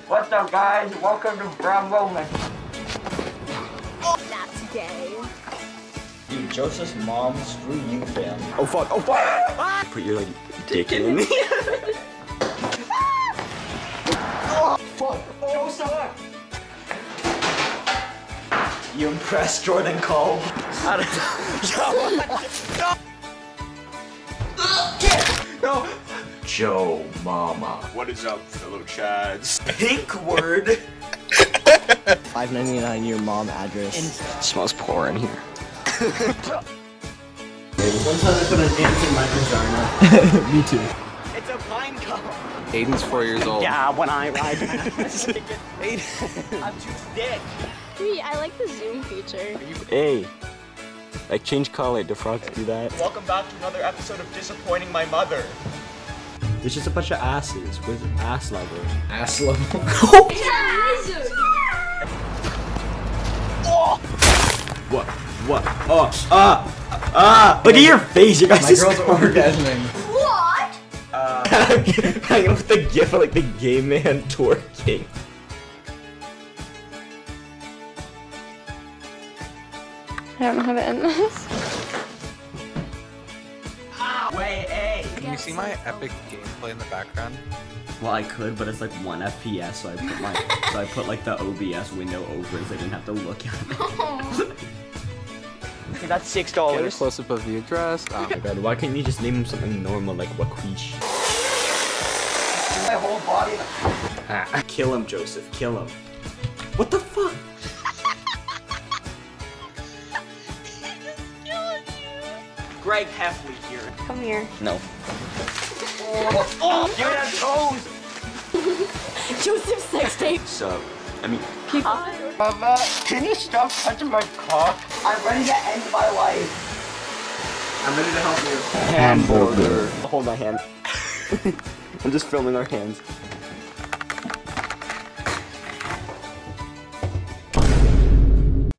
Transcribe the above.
What's up, guys? Welcome to Brown Roman. Not today. Dude, Joseph's mom, screw you, fam. Oh fuck, oh fuck! Put your like dick in me. Oh, fuck. Joseph! You impressed Jordan Cole? No. Joe Mama. What is up, fellow Chads? Pink word. $5.99 your mom address. It smells poor in here. One time I put an ant in my vagina. Me too. It's a pine cone. Aiden's 4 years old. Yeah, when I ride past. I'm too thick. Hey, I like the zoom feature. Hey. Like change color, do frogs do that? Welcome back to another episode of Disappointing My Mother. There's just a bunch of asses. Where's ass level? Ass level. What? What? Oh, look at your face, you guys. My girl's orgasming. What? Hanging with the gif of like the gay man twerking. I don't know how to end this. Can you see my epic gameplay in the background? Well, I could, but it's like 1 FPS, so I put like the OBS window over, so I didn't have to look at it. Okay, that's Get a $6. close-up of the address. Oh my god, why can't you just name him something normal like Waquish? My whole body. Kill him, Joseph, kill him. What the fuck? Greg Heffley here. Come here. No. Oh, give me that toes. Joseph sex tape. So, I mean, Mama, can you stop touching my cock? I'm ready to end my life. I'm ready to help you. Hamburger. Hold my hand. I'm just filming our hands.